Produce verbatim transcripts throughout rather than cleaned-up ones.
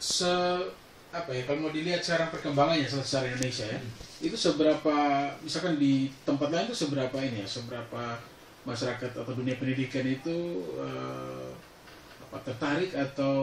se apa ya, kalau mau dilihat sekarang perkembangannya secara Indonesia ya, hmm. itu seberapa, misalkan di tempat lain itu seberapa ini ya, seberapa masyarakat atau dunia pendidikan itu uh, apa, tertarik atau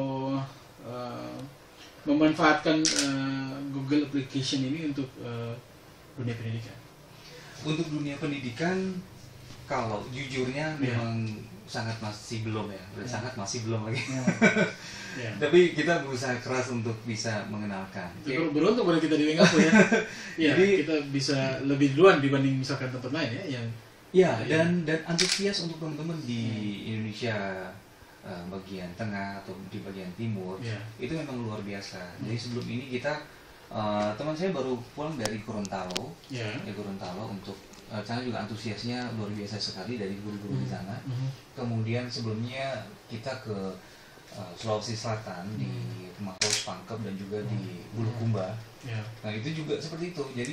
uh, memanfaatkan uh, Google Application ini untuk uh, dunia pendidikan. Untuk dunia pendidikan, kalau jujurnya yeah. memang sangat masih belum ya, yeah. sangat masih belum lagi. Yeah. Yeah. Tapi kita berusaha keras untuk bisa mengenalkan. Itu beruntung pada kita di Wengap ya. Ya, jadi kita bisa lebih duluan dibanding misalkan tempat lain ya, yang ya dan dan antusias untuk teman-teman di hmm. Indonesia uh, bagian tengah atau di bagian timur yeah. itu memang luar biasa. Hmm. Jadi sebelum ini kita uh, teman saya baru pulang dari Gorontalo, yeah. ya Gorontalo untuk uh, sana juga antusiasnya luar biasa sekali dari guru-guru hmm. di sana. Hmm. Kemudian sebelumnya kita ke uh, Sulawesi Selatan hmm. di Makaus Pangkep dan juga hmm. di Bulukumba. Yeah. Nah itu juga seperti itu. Jadi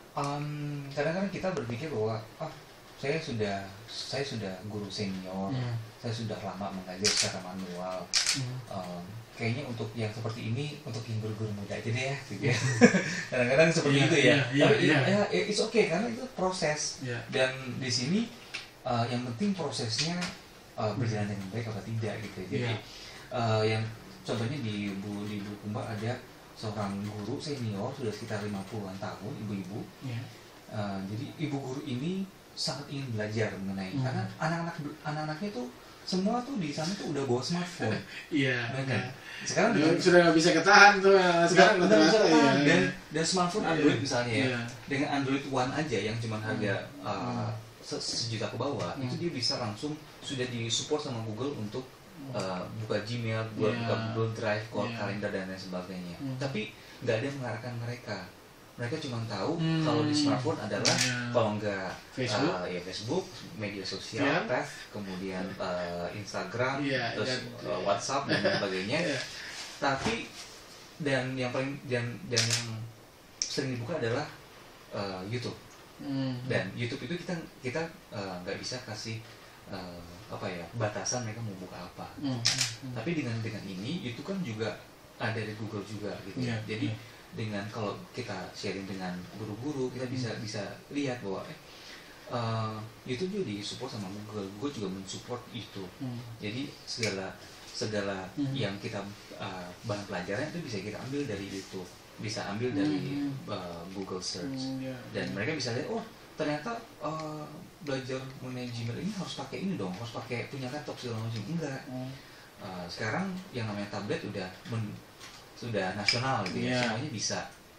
um, kadang-kadang kita berpikir bahwa ah saya sudah saya sudah guru senior, hmm. saya sudah lama mengajar secara manual. Hmm. Um, kayaknya untuk yang seperti ini untuk yang guru-guru muda aja deh ya, gitu ya. Kadang-kadang seperti yeah, itu ya. Yeah, yeah, Tapi yeah. ya, ya it's okay karena itu proses. Yeah. Dan di sini uh, yang penting prosesnya uh, berjalan dengan baik atau tidak gitu. Jadi yeah. uh, yang contohnya di Bu di Bulukumba ada seorang guru senior sudah sekitar lima puluhan tahun, ibu-ibu. Yeah. Uh, jadi ibu guru ini sangat ingin belajar mengenai hmm. karena anak-anak anak-anaknya tuh semua tuh di sana tuh udah bawa smartphone. Iya. Nah, kan? Sekarang dengan, sudah nggak bisa ketahan tuh sekarang udah bisa ketahan ya. dan dan smartphone yeah. Android misalnya ya yeah. dengan Android One aja yang cuma harga hmm. uh, se- sejuta ke bawah hmm. itu dia bisa langsung sudah disupport sama Google untuk uh, buka Gmail, buat yeah. buka Google Drive, call yeah. kalender dan lain sebagainya. Hmm. Tapi nggak ada yang mengarahkan mereka. Mereka cuma tahu hmm. kalau di smartphone adalah yeah. kalau enggak Facebook, uh, ya Facebook, media sosial, yeah. tes, kemudian uh, Instagram, yeah, terus dan, uh, WhatsApp dan sebagainya. Yeah. Tapi dan yang paling dan dan yang sering dibuka adalah uh, YouTube. Hmm. Dan YouTube itu kita kita nggak uh, bisa kasih uh, apa ya batasan mereka mau buka apa. Hmm. Hmm. Tapi dengan dengan ini itu kan juga ada di Google juga gitu. Yeah. Jadi yeah. dengan kalau kita sharing dengan guru-guru kita bisa hmm. bisa lihat bahwa eh, uh, itu juga disupport sama Google, Google juga mensupport itu. Hmm. Jadi segala segala hmm. yang kita uh, bahan pelajaran itu bisa kita ambil dari YouTube, bisa ambil dari hmm. uh, Google Search hmm, yeah. dan mereka bisa lihat oh ternyata uh, belajar mengenai Gmail ini harus pakai ini dong, harus pakai punya laptop segala macam. Enggak. Hmm. Uh, sekarang yang namanya tablet udah men sudah nasional gitu ya, yeah. semuanya bisa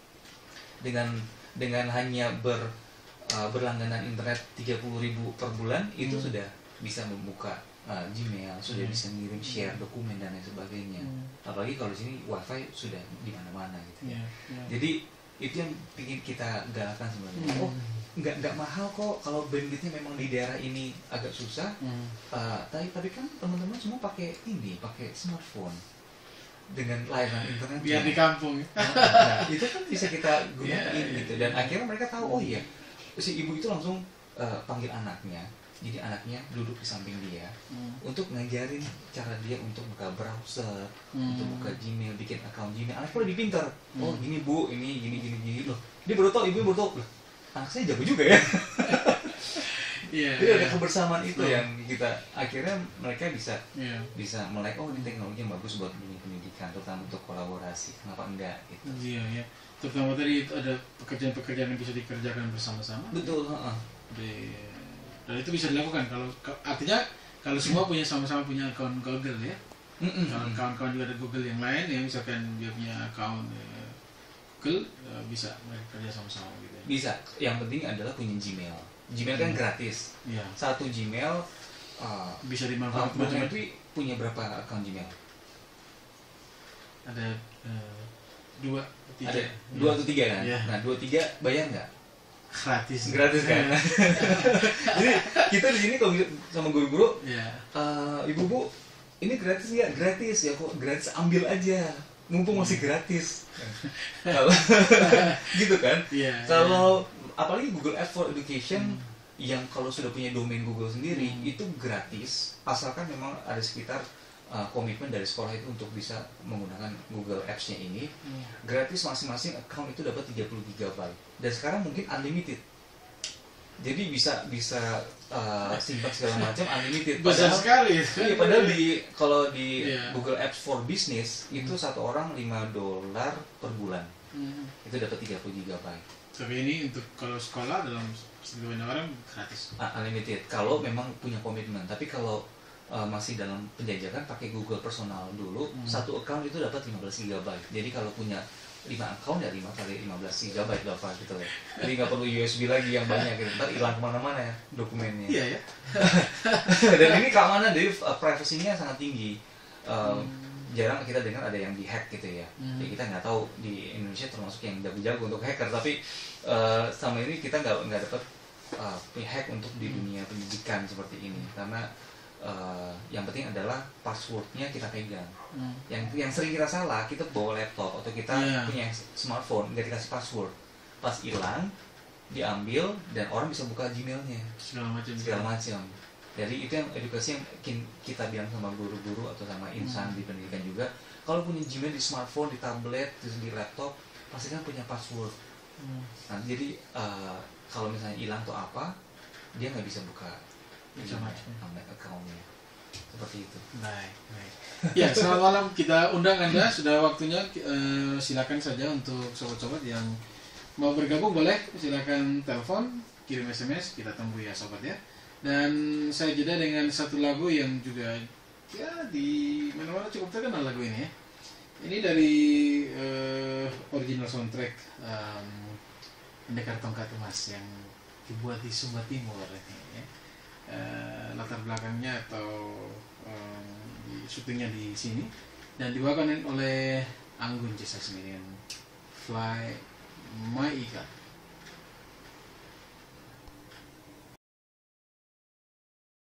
dengan dengan hanya ber uh, berlangganan internet tiga puluh ribu per bulan hmm. itu sudah bisa membuka uh, Gmail, sudah hmm. bisa ngirim share dokumen dan lain sebagainya. Hmm. Apalagi kalau di sini WiFi sudah di mana-mana gitu. Yeah. Yeah. Jadi itu yang ingin kita galakkan sebenarnya. Hmm. Oh, nggak nggak mahal kok kalau bandwidthnya memang di daerah ini agak susah. Hmm. Uh, tapi tapi kan teman-teman semua pakai ini, pakai smartphone. Dengan layanan internet biar di kampung nah, nah, itu kan bisa kita gunain yeah, gitu dan yeah. akhirnya mereka tahu oh iya si ibu itu langsung uh, panggil anaknya jadi anaknya duduk di samping dia hmm. untuk ngajarin cara dia untuk buka browser hmm. untuk buka Gmail, bikin account Gmail. Anaknya lebih pintar hmm. oh gini bu ini gini gini gini loh dia baru tahu, ibu baru tahu loh anak saya jago juga ya. Yeah, jadi yeah. ada kebersamaan itu yeah. yang kita akhirnya mereka bisa yeah. bisa melek oh ini teknologi yang bagus buat dunia pendidikan terutama untuk kolaborasi kenapa enggak gitu. Iya yeah, yeah. terutama tadi ada pekerjaan-pekerjaan yang bisa dikerjakan bersama-sama. Betul. Uh-uh. Di, dan itu bisa dilakukan kalau artinya kalau semua punya sama-sama punya akun Google ya. Mm-mm. Kalau kawan-kawan juga ada Google yang lain yang misalkan dia punya akun ya, Google ya, bisa mereka kerja sama-sama gitu. Bisa. Yang penting adalah punya Gmail. Gmail kan gratis. Ya. Satu Gmail uh, bisa dimanfaatkan. Uh, itu punya berapa akun Gmail? Ada uh, dua, tiga. Ada dua atau tiga kan? Ya. Nah dua tiga bayar nggak? Gratis. Gratis kan? Jadi kita di sini kalau sama guru-guru, ya. uh, ibu bu, ini gratis nggak? Gratis ya kok gratis ambil aja. Mumpung masih gratis. Gitu kan? Ya, kalau ya. Apalagi Google Ads for Education hmm. yang kalau sudah punya domain Google sendiri hmm. itu gratis asalkan memang ada sekitar uh, komitmen dari sekolah itu untuk bisa menggunakan Google Apps-nya ini. Hmm. Gratis masing-masing account itu dapat tiga puluh giga byte. Dan sekarang mungkin unlimited. Jadi bisa bisa uh, simpan segala macam unlimited. Besar sekali. Iya, padahal di kalau di yeah. Google Apps for Business hmm. itu satu orang lima dolar per bulan. Hmm. Itu dapat tiga puluh giga byte. Tapi ini untuk kalau sekolah dalam sebagian orang gratis. Uh, unlimited. Kalau memang punya komitmen. Tapi kalau uh, masih dalam penjajakan pakai Google personal dulu, hmm. satu account itu dapat lima belas giga byte. Jadi kalau punya lima account ya lima kali lima belas giga byte berapa gitu ya. Jadi nggak perlu U S B lagi yang banyak gitu. Ntar hilang kemana-mana ya dokumennya. Iya ya. Dan ini keamanan dari uh, privacy-nya sangat tinggi. Um, hmm. Jarang kita dengar ada yang dihack gitu ya. Hmm. Jadi kita nggak tahu di Indonesia termasuk yang jago-jago untuk hacker. Tapi uh, sama ini kita nggak nggak dapat uh, hack untuk di dunia pendidikan seperti ini karena Uh, yang penting adalah passwordnya kita pegang. Hmm. Yang yang sering kita salah, kita bawa laptop atau kita yeah. punya smartphone nggak dikasih password, pas hilang diambil dan orang bisa buka Gmailnya segala macam. Segala macam. Jadi itu yang edukasi yang kita bilang sama guru-guru atau sama insan hmm. di pendidikan juga. Kalau punya Gmail di smartphone, di tablet, di laptop, pasti kan punya password. Hmm. Nah, jadi uh, kalau misalnya hilang atau apa, dia nggak bisa buka macam-macam accountnya seperti itu. Baik, baik. Ya, selamat malam, kita undang Anda, sudah waktunya. Uh, silakan saja untuk sobat-sobat yang mau bergabung boleh silakan telepon, kirim S M S, kita tunggu ya sobat ya. Dan saya jeda dengan satu lagu yang juga ya di mana-mana cukup terkenal lagu ini ya. Ini dari uh, original soundtrack um, Pendekar Tongkat Emas yang dibuat di Sumba Timur ini ya. Uh, latar belakangnya atau um, di syutingnya di sini dan dibawakan oleh Anggun C. Sasmi dengan Fly My Eagle.